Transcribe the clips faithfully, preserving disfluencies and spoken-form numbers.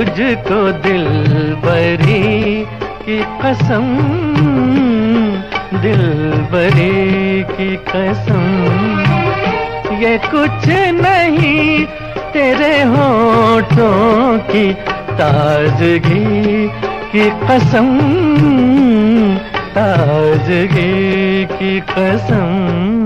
तुझको दिलबरी की कसम, दिलबरी की कसम। ये कुछ नहीं तेरे होठों की ताजगी की कसम, ताजगी की कसम।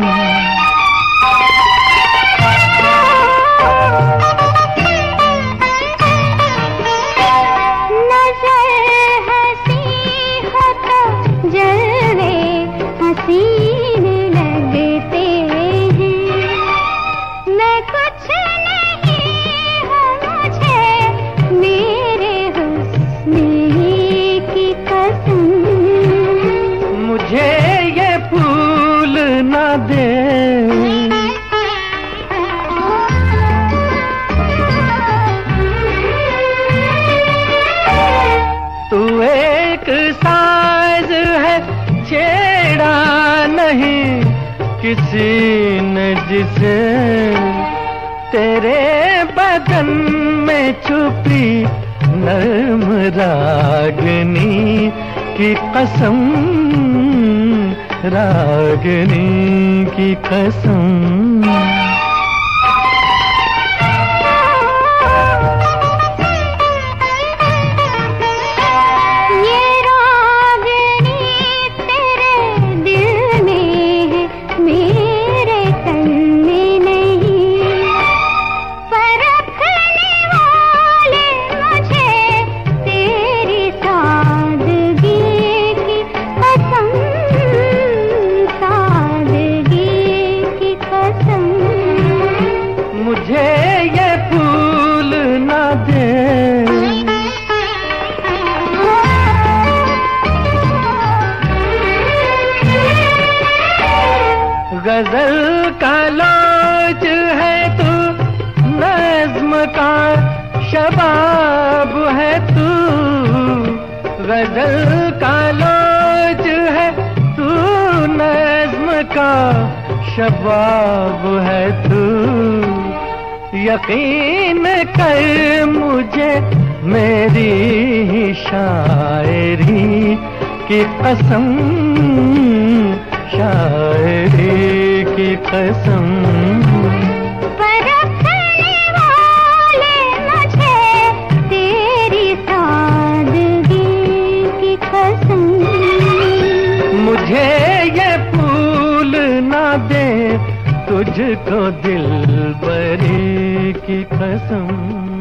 दे तू एक साज है, छेड़ा नहीं किसी ने जिसे, तेरे बदन में छुपी नर्म रागनी की कसम, रागनी की कसम। ये रागनी तेरे दिल में है, मेरे तन में नहीं। परखने वाले मुझे तेरी सादगी की कसम, मुझे ये फूल ना दे। गजल का लोच है तू, नज़्म का शबाब है तू। गजल का लोच है तू, नज़्म का शबाब है तू। यकीन कर मुझे मेरी ही शायरी की कसम, शायरी की कसम। परखने वाले मुझे तेरी सादगी की कसम। मुझे ये फूल ना दे, तुझको दिलबरी की कसम।